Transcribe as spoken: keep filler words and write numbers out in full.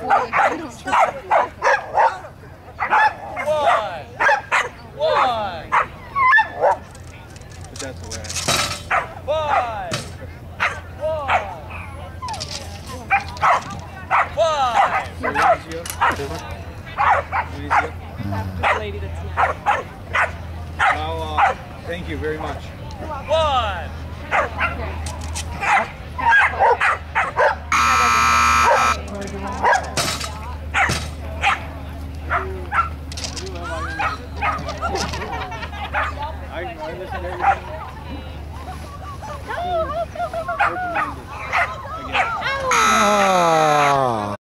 One. One. But that's the way. Five. One. Five. So raise you up. Raise you up. Lady that's not. Well, uh, thank you very much. One. I, I listen to everything.